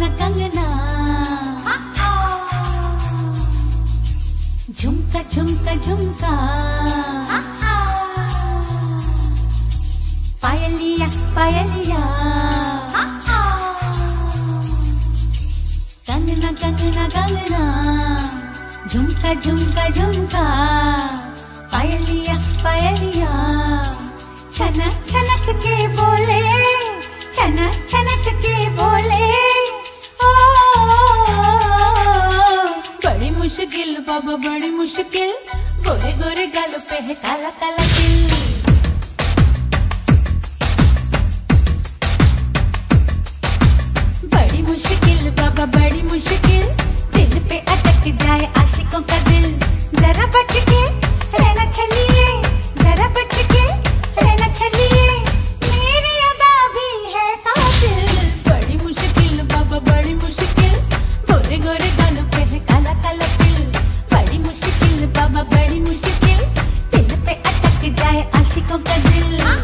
कंगना, झुमका झुमका झुमका, पायलिया पायलिया, कंगना कंगना कंगना, झुमका झुमका झुमका, पायलिया पायलिया, छनक छनक के बोले, छनक छनक के बोले, ओ बड़ी मुश्किल बाबा बड़ी मुश्किल, गोरे गोरे गाल पे है काला काला तिल। बड़ी मुश्किल बाबा बड़ी मुश्किल, दिल पे अटक जाए आशिकों का दिल। जरा बच के रहना चलिए, जरा बच के रहना चलिए, मेरी अदा भी है कातिल। बड़ी मुश्किल बाबा बड़ी मुश्किल, गोरे गोरे गालों पे है काला काला तिल। बड़ी मुश्किल बाबा बड़ी मुश्किल, दिल पे अटक जाए आशिकों का दिल।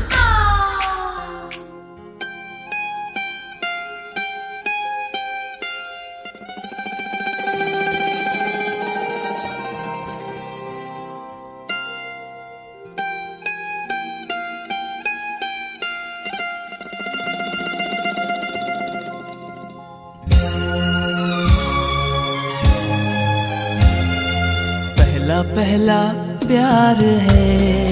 पहला पहला प्यार है,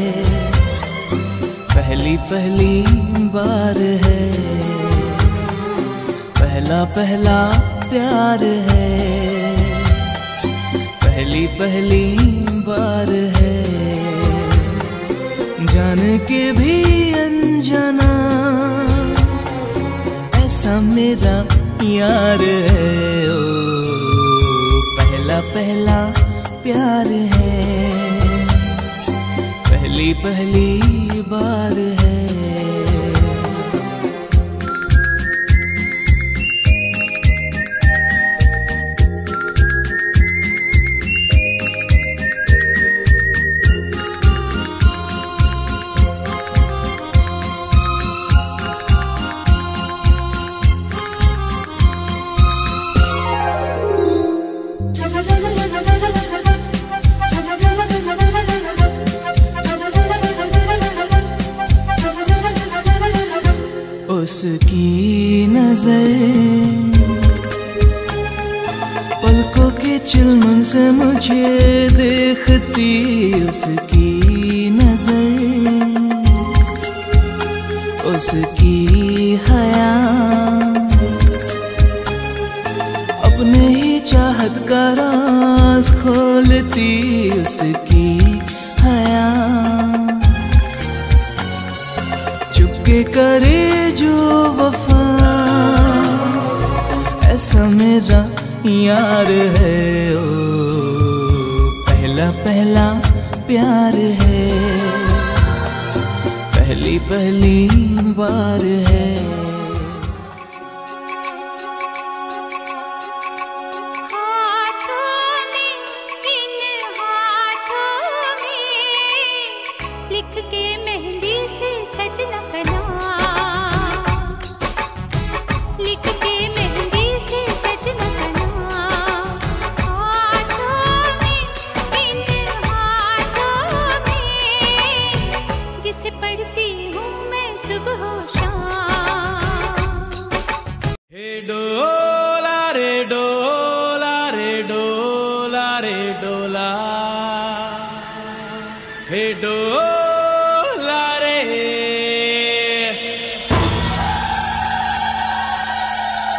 पहली पहली बार है। पहला पहला प्यार है, पहली पहली बार है। जान के भी अनजाना ऐसा मेरा यार है। ओ पहला पहला प्यार है, पहली पहली बार है। उसकी नजर पलकों के चिलमन से मुझे देखती। उसकी नजर, उसकी हया अपने ही चाहत का राज खोलती। उसकी हया चुपके करे जो वफा, ऐसा मेरा यार है। ओ पहला पहला प्यार है, पहली पहली बार है। लिख के मेहंदी से सजना कना, लिख के मेहंदी से सजना कना। हाथों में, इन हाथों में, जिसे पढ़ती हूँ मैं सुबह शाम। हे डोला रे डोला रे डोला रे डोला, हे डोला रे।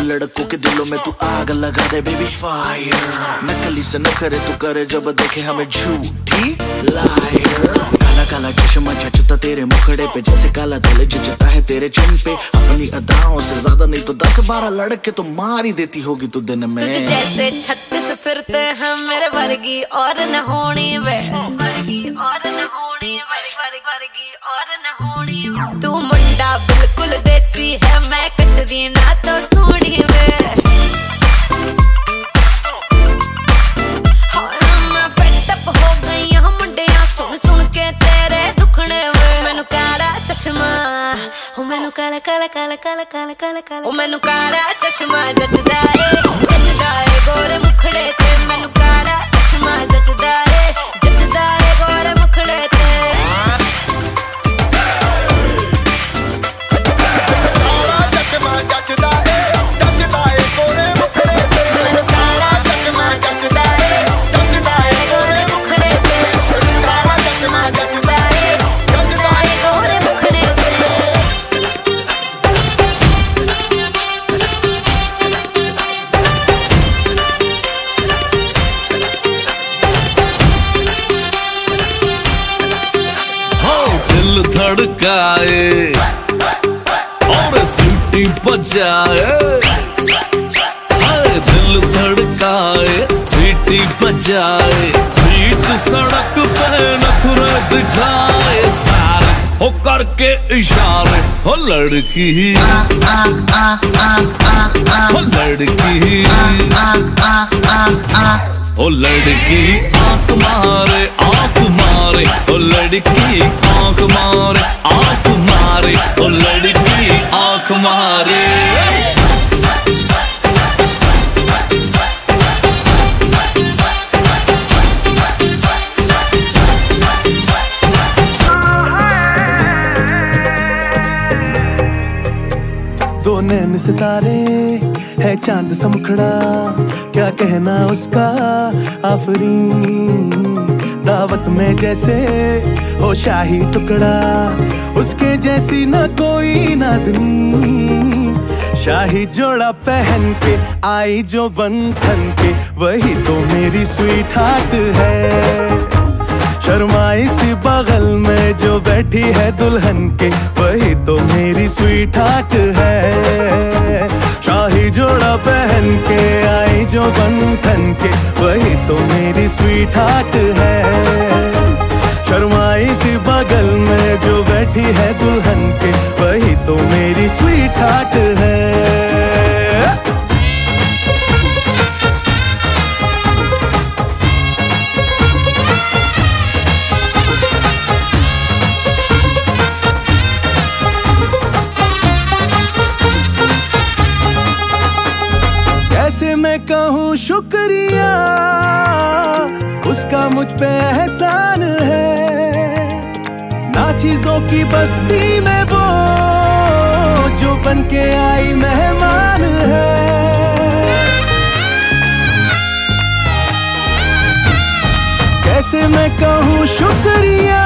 लड़कों के दिलों में तू आग लगा दे बेबी फायर। नकली से न करे तू करे जब देखे हमें झूठी लायर। काला काला चश्मा जचता तेरे मुखड़े पे जैसे काला दिल जचता है तेरे चिन पे। अपनी अदाओं से ज्यादा नहीं तो 10-12 लड़के तो मार ही देती होगी तू दिन में। तुझे जैसे 36 फिरते हैं मेरे वर्गी और न होनी वे, वर्गी और न होनी, वर्गी और न होनी। तू मुंडा बिल्कुल देसी है, मैं कटरीना तो सोनी वे। मैं फेड अप हो गई हूं मुंडिया सुन सुन के तेरे दुखने वे। मैनू काला चश्मा, ओ मैनू काला काला काला काला काला काला काला, ओ मैनू काला चश्मा जचदा है गोरे मुखड़े ते। मैनू काला चश्मा जचदा है गोरे मुखड़े ते। दिल धड़काए और सीटी बजाए, दिल धड़काए सीटी बजाए। बीच सड़क पे नखरे दिखाए सारे हो करके इशारे। हो लड़की हो लड़की ओ लड़की आंख मारे आंख मारे, ओ लड़की आंख मारे आंख मारे, ओ लड़की आंख मारे। दो नैन सितारे है चांद सा मुखड़ा, क्या कहना उसका आफरीन। दावत में जैसे हो शाही टुकड़ा, उसके जैसी न कोई नाज़नीन। शाही जोड़ा पहन के आई जो बंधन के, वही तो मेरी स्वीट हार्ट है। शर्माई सी बगल में जो बैठी है दुल्हन के, वही तो मेरी स्वीट हार्ट है। शाही जोड़ा पहन के आई जो बंधन के, वही तो मेरी स्वीट हार्ट है। शर्माई सी बगल में जो बैठी है दुल्हन के, वही तो मेरी स्वीट हार्ट है। कैसे मैं कहूँ शुक्रिया, उसका मुझ पे एहसान है। ना चीजों की बस्ती में वो जो बन के आई मेहमान है। कैसे मैं कहूँ शुक्रिया,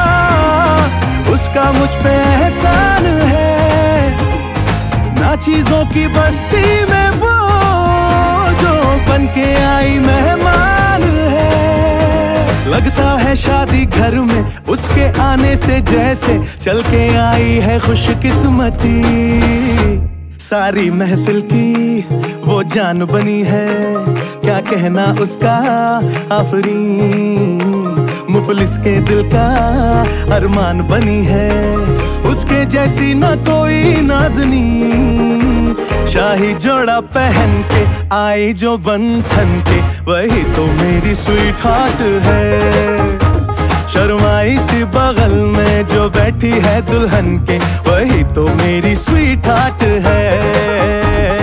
उसका मुझ पे एहसान है। ना चीजों की बस्ती में वो जो बन के आई मेहमान है। लगता है शादी घर में उसके आने से जैसे चल के आई है खुशकिस्मती। सारी महफिल की वो जान बनी है, क्या कहना उसका आफरीन। मुफलिस के दिल का अरमान बनी है, उसके जैसी ना कोई नाज़नीन। शाही जोड़ा पहन के आई जो बंधन के, वही तो मेरी स्वीट हार्ट है। शर्माई सी बगल में जो बैठी है दुल्हन के, वही तो मेरी स्वीट हार्ट है।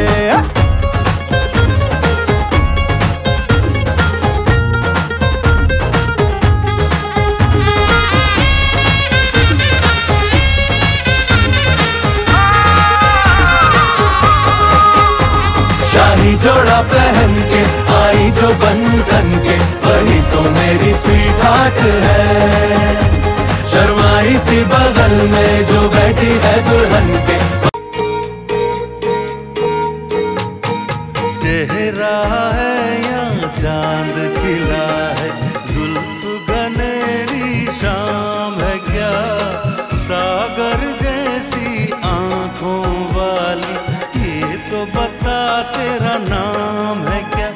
शाही जोड़ा पहन के आई जो बंधन के, वही तो मेरी स्वीट हार्ट है। शर्माई सी बगल में जो बैठी है दुल्हन के। तो बता तेरा नाम है क्या?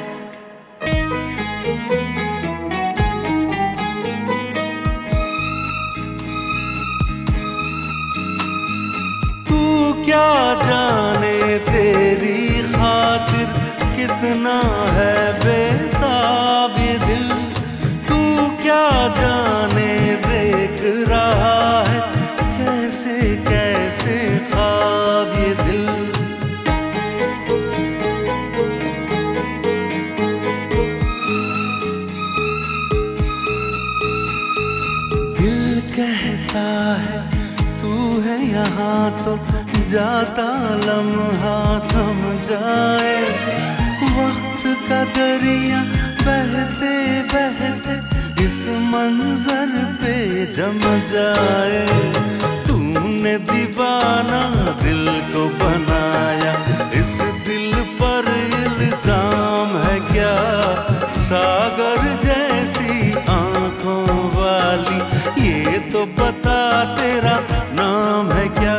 तू क्या जाने तेरी खातिर कितना है बेताब ये दिल। तू क्या जाने देख रहा है कैसे कैसे ख्वाब ये दिल। दिल कहता है तू है यहाँ तो जाता लम्हा थम जाए। वक्त का दरिया बहते बहते इस मंजर पे जम जाए। तूने दीवाना दिल को बनाया, इस दिल पर इल्जाम है क्या? सागर जैसी आंखों वाली ये तो बता तेरा नाम है क्या?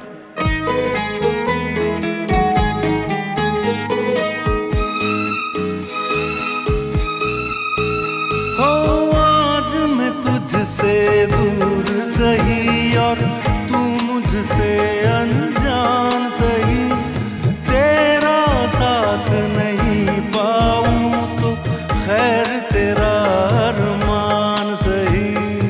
तुझसे दूर सही और तू मुझसे अनजान सही। तेरा साथ नहीं पाऊं तो खैर तेरा अरमान सही।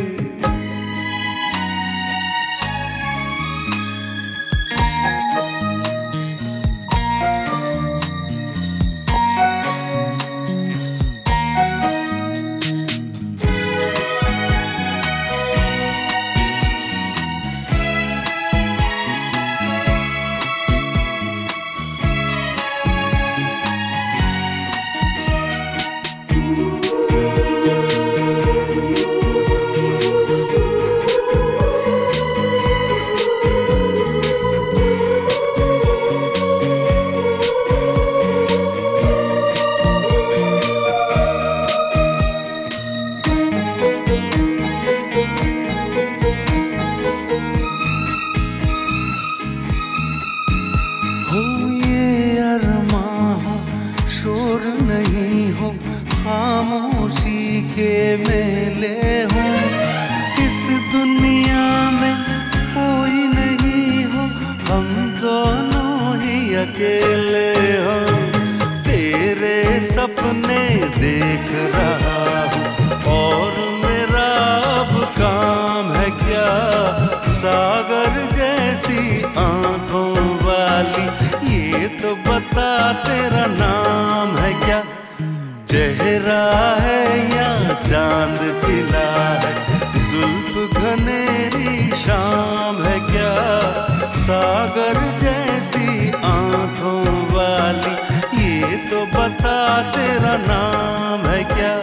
खामोशी के मेले हूँ, इस दुनिया में कोई नहीं हो, हम दोनों ही अकेले हो। तेरे सपने देख रहा हूँ और मेरा अब काम है क्या? सागर जैसी आंखों वाली ये तो बता तेरा नाम है क्या? चेहरा है या चांद खिला है, जुल्फ घनेरी शाम है क्या? सागर जैसी आंखों वाली ये तो बता तेरा नाम है क्या?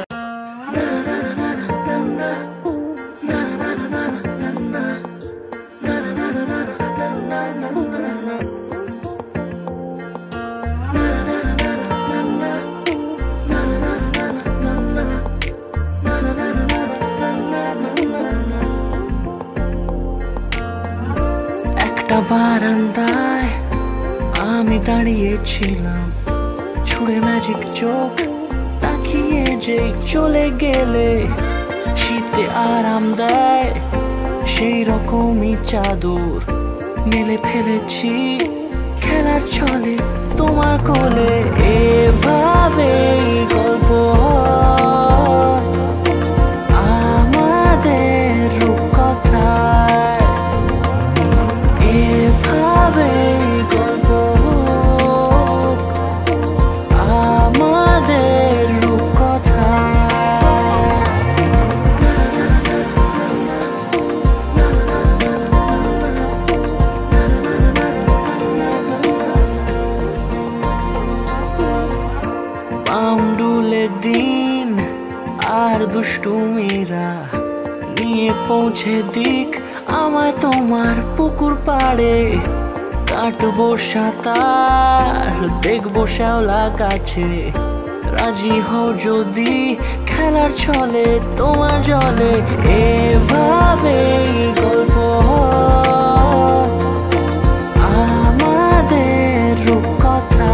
বারান্দায় আমি দাঁড়িয়েছিলাম, ছুঁড়ে ম্যাজিক চোখ তাকিয়ে যে চলে গেলে শীতে আরাম দেয় সেই রকমই চাদর মেলে ফেলেছি খেলার ছলে তোমার কোলে। এভাবে গল্প আমাদের রূপকথায়, এভাবে গল্প আমাদের রূপকথায়। পাউন্ডুলে দিন আর দুষ্টুমিরা নিয়ে পৌঁছে দিক আমায় তোমার পুকুর পাড়ে। কাটবো সাঁতার দেখবো শ্যাওলা গাছে, রাজি হও যদি খেলার ছলে তোমার জলে। এভাবেই গল্প আমাদের রূপকথা।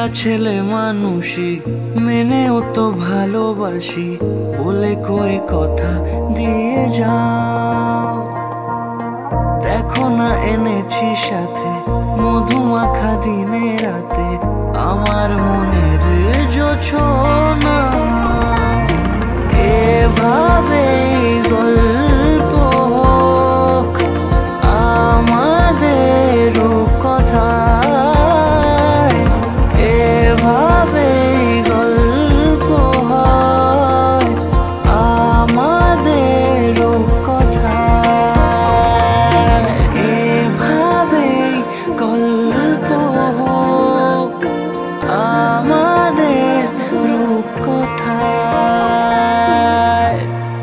ছেলে মানুষই মেনেও তো ভালোবাসি বলে কয়ে কথা দিয়ে যাও। দেখো না এনেছি সাথে মধুমাখা দিনে রাতে আমার মনের জোছনা। এভাবে গল্প হোক আমাদের কথায়, এভাবে গল্প হয় আমাদের কথায়, এভাবে গল্প হোক আমাদের রূপকথায়।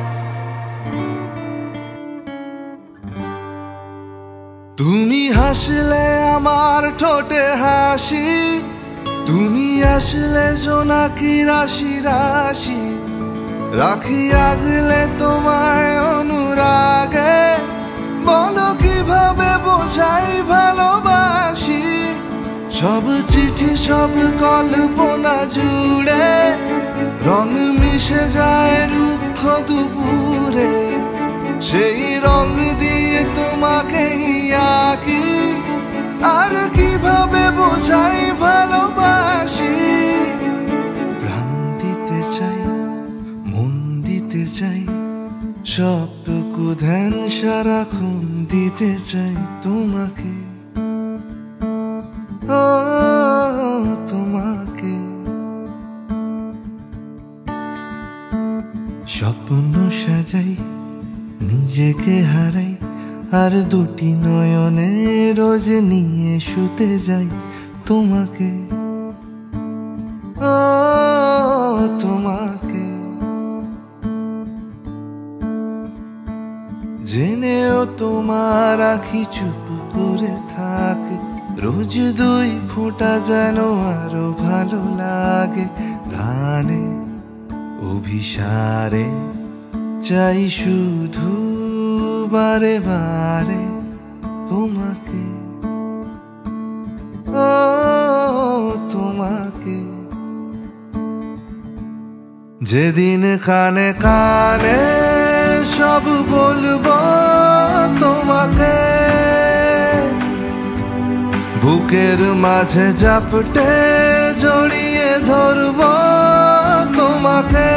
তুমি হাসলে আমার ঠোঁটে হাসি, তুমি আসলে জোনাকি রাশি রাশি, রাখি আগলে তোমায় অনুরাগে, বলো কিভাবে বোঝাই ভালোবাসি। সব চিঠি সব কল্পনা জুড়ে রং মিশে যায় রুক্ষ দুপুরে, সেই রং দিয়ে তোমাকে আঁকি, আর কিভাবে বোঝাই ভালোবাসি। প্রাণ দিতে চাই মন দিতে চাই, সবটুকু ধ্যান সারাক্ষণ দিতে চাই তোমাকে, ও তোমাকে। স্বপ্ন সাজাই নিজেকে হারাই, আর দুটি নয়নে রোজ নিয়ে শুতে যাই তোমাকে, ও তোমাকে। জেনেও তোমার আখি চুপ করে থাকে, রোজ দুই ফোঁটা যেন আরো ভালো লাগে। গানে অভিসারে চাই শুধু বারে বারে তোমাকে, ও তোমাকে। যেদিন কানে কানে সব বলবো তোমাকে, বুকের মাঝে জাপটে জড়িয়ে ধরবো তোমাকে।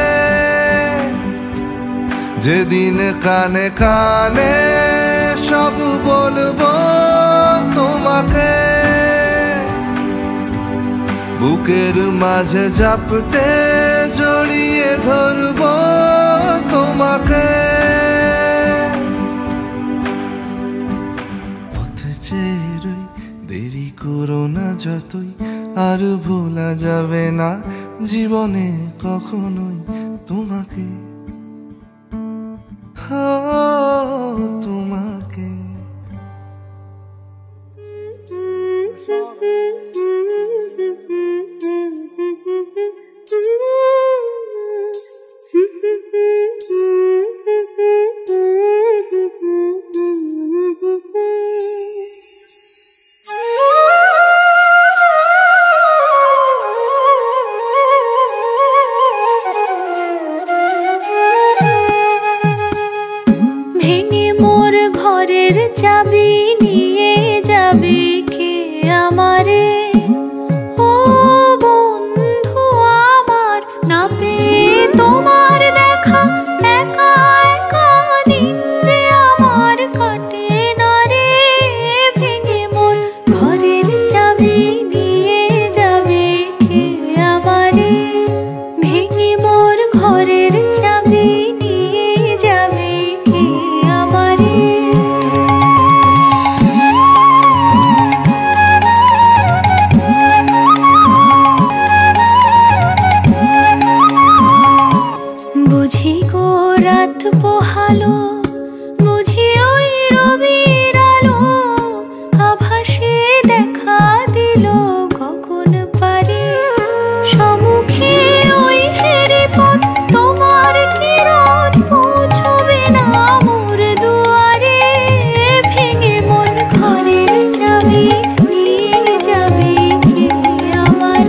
যেদিন কানে কানে সব বলবো তোমাকে, বুকের মাঝে জাপটে জড়িয়ে ধরবো তোমাকে। পথ চেয়ে রই দেরি করো না যতই, আর ভোলা যাবে না জীবনে কখনোই তোমাকে, তোমাকে। চাবি নিয়ে যাবে কে আমারে, ও বন্ধু আমার, না পেয়ে তোমার দেখা একা একা দিন যে আমার কাটে না রে। ভেঙে মোর ঘরের চাবি নিয়ে যাবে কে আমারে, ভেঙে মোর ঘরের চাবি নিয়ে যাবে কে আমারে। বুঝি গো রাত পোহালো, বুঝি ওই রবির আলো, আভাসে দেখা দিল গগন পারে। সম্মুখে ওই হেরি পথ তোমার কিরণ পৌঁছবে না মোর দুয়ারে। ভেঙে মোর ঘরের চাবি নিয়ে যাবে কে আমারে,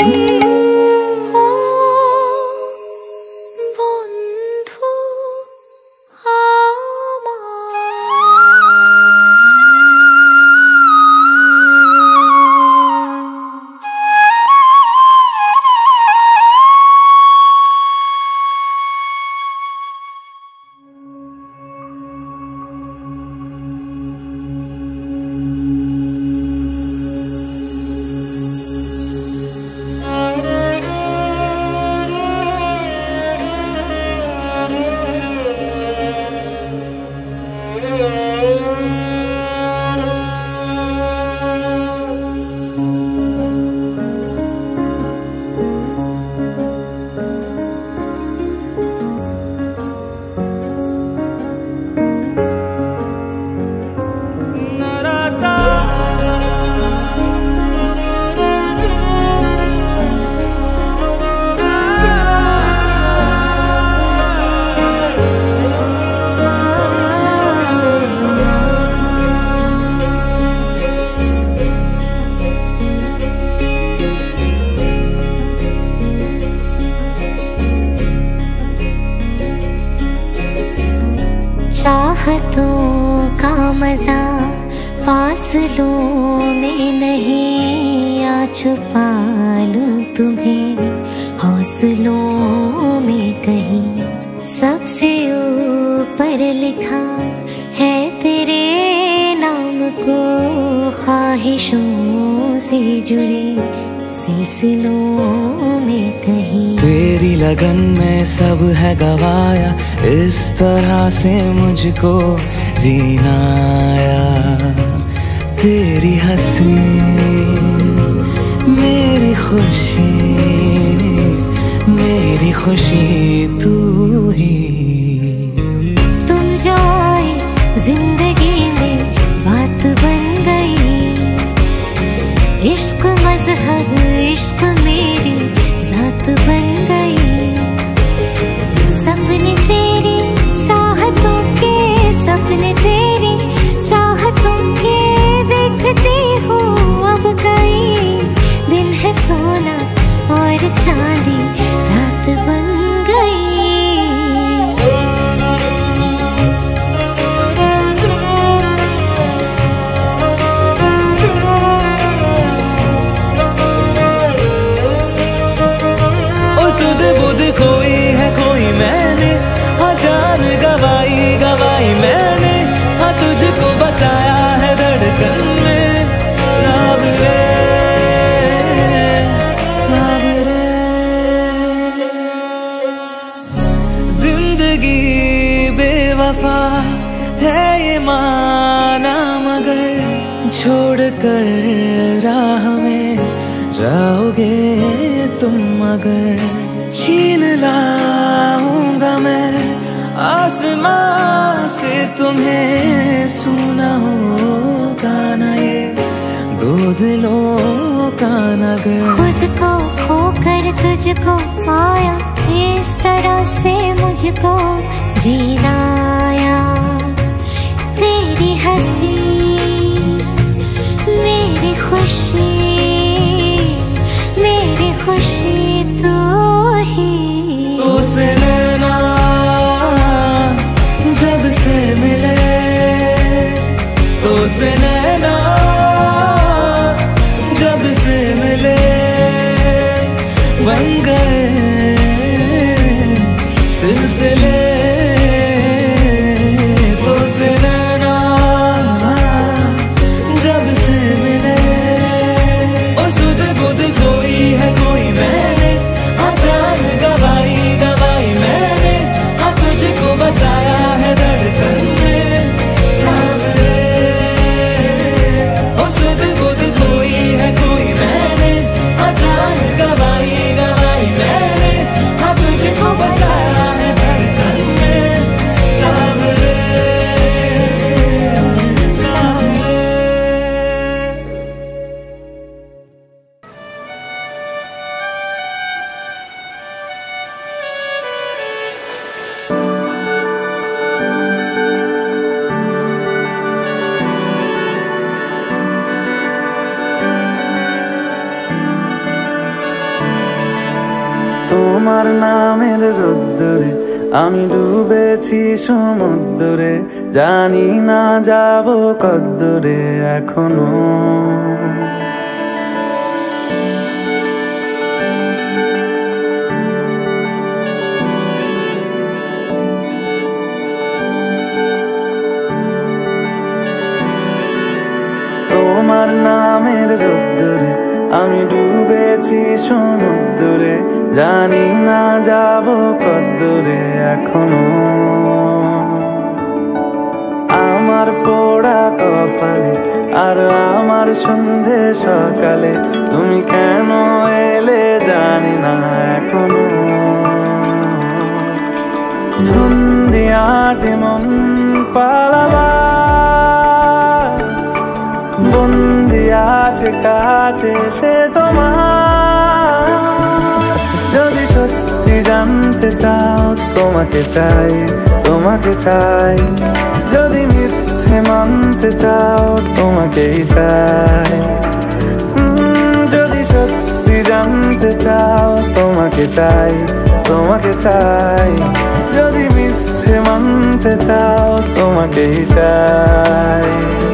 चाहतों का मजा फासलों में नहीं, आ छुपा लूं तुम्हें हौसलों में कहीं। सबसे ऊपर लिखा है तेरे नाम को, ख्वाहिशों से जुड़े सिलसिलों में कहीं। तेरी लगन में सब है गवाया, इस तरह से मुझको जीना आया। तेरी हंसी मेरी खुशी, मेरी खुशी तू ही। तुम जो आए जिंदगी में बात बन गई, इश्क मजहब इश्क मेरी जात बन गई। सपने तेरी चाहतों के, सपने तेरी चाहतों के देखती हूँ अब कई। दिन है सोना और चांदी रात बन गई। खोई है खोई मैंने, हाँ जान गवाई गवाई मैंने, हाँ तुझको बसाया है धड़कन में। सावरे सावरे जिंदगी बेवफा है ये माना, मगर छोड़ कर राह में जाओगे तुम अगर। छीन लाऊंगा मैं आसमां से तुम्हें, सुना होगा ना ये दो दिलों का नगर। खुद को खोकर तुझको पाया, इस तरह से मुझको जीना आया। तेरी हंसी मेरी खुशी, मेरी खुशी तू ही। तुझसे नैना जब से मिले, तुझसे नैना जब से मिले, बन गए सिलसिले। तुझसे नैना जब से मिले, और सुध बुध कोई है कोई मैंने, हाँ जान गवाई गवाई मैंने, हाँ तुझको बसाया है धड़कन में। सावरे ओ सुध बुध कोई है कोई मैंने, हाँ जान गवाई गवाई मैंने, हाँ तुझको बसाया है धड़कन में। सावरे सावरे। তোমার নামের রোদ্দুরে আমি ডুবেছি সমুদ্রে, জানি না যাব কদ্দুরে এখনো। তোমার নামের রোদ্দুরে আমি ডুবেছি সমুদ্রে, জানি না যাব কদ্দুরে এখনো। আমার পোড়া কপালে আর আমার সন্ধে সকালে, তুমি কেন এলে জানি না এখনো। ধুন্দিয়াটে মন পালাবা, বন্দি আছে কাছে সে তোমার। যদি সত্যি জানতে চাও তোমাকে চাই, তোমাকে চাই। যদি মিথ্যে মানতে চাও তোমাকেই চাই। যদি সত্যি জানতে চাও তোমাকে চাই, তোমাকে চাই। যদি মিথ্যে মানতে চাও তোমাকে তোমাকেই চাই।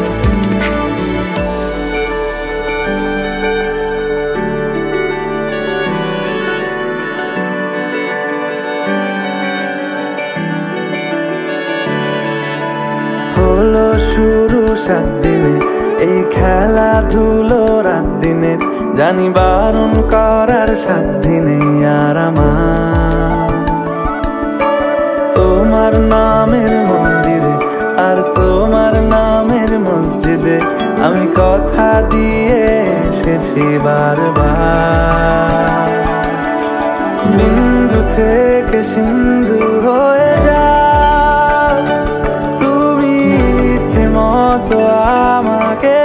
হলো শুরু 7 দিনে এই খেলাধুলো রাত দিনের, জানি বারণ করার সাধ্য নেই আর আমার। তোমার নামের মন্দিরে আর তোমার নামের মসজিদে আমি কথা দিয়ে এসেছি বারবার। বিন্দু থেকে সিন্ধু হয়ে যাও তুমি, ইচ্ছে মতো আমাকে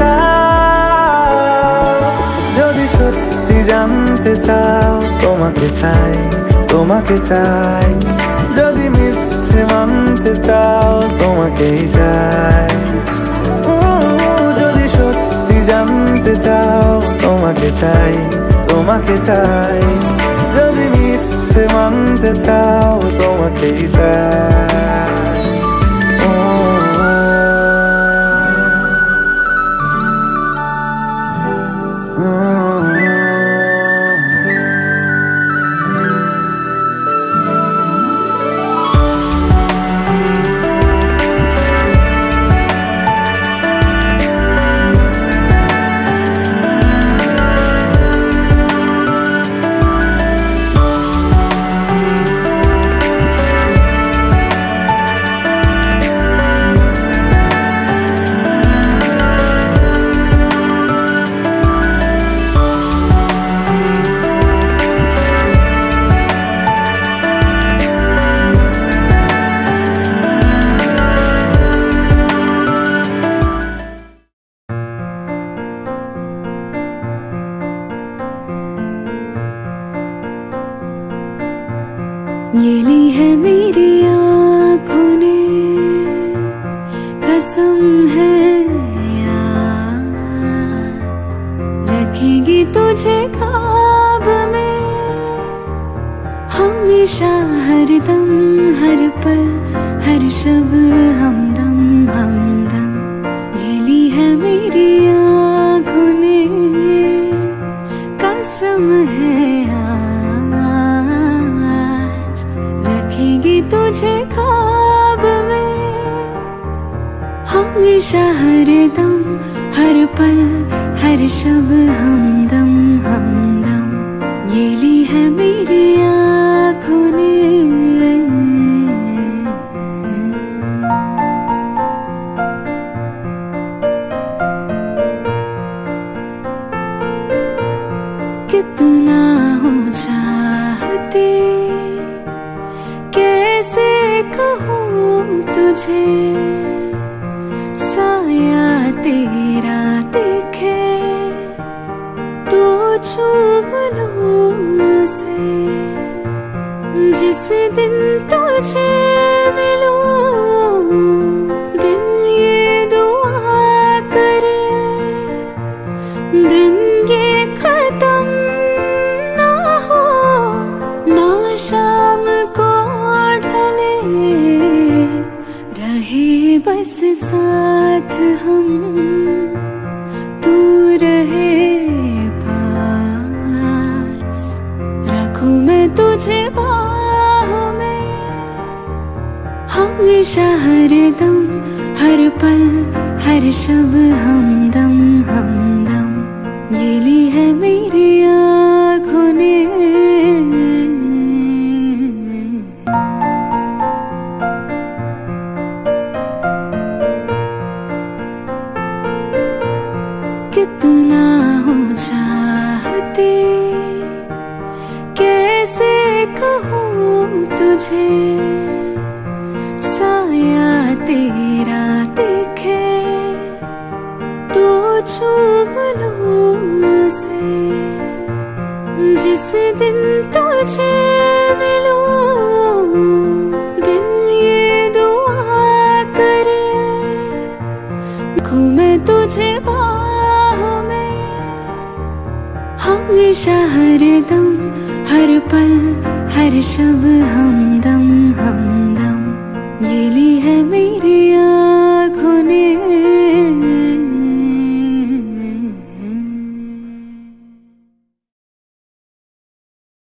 সাজাও। যদি সত্যি জানতে চাও তোমাকে চাই, তোমাকে চাই। যদি মিথ্যে মানতে চাও তোমাকেই চাই। যদি সত্যি জানতে চাও তোমাকে চাই, তোমাকে চাই। যদি মিথ্যে মানতে চাও তোমাকেই চাই। ये ली है मेरी आँखों ने कसम है याद, रखेगी तुझे ख्वाब में हमेशा, हर दम हर पल हर शब हमदम हमदम। ये ली है मेरी आँखों ने कसम है तुझे ख्वाब में हमेशा, हर दम हर पल हर शब हमदम हमदम। ये ली है मेरी आँखों ने। कितना हो चाहते कैसे कहूँ तुझे, साया तेरा दिखे तो चूम लूं उसे। जिस दिन तुझे मिलूं दिल ये दुआ करे, दिन ये खत्म ना हो ना शाम को ढले, रहे बस साथ हम तू रहे पास। रखूं मैं तुझे बाहों में हमेशा, हर दम हर पल हर शब हमदम हमदम। ये ली है मेरी आँखों ने। कितना हो चाहते कैसे कहूँ तुझे, साया तेरा दिखे तो चूम लूं उसे। जिस दिन तुझे मिलूं दिल ये दुआ करे, मैं तुझे बाहों में हमेशा, हर दम हर पल हर शब हम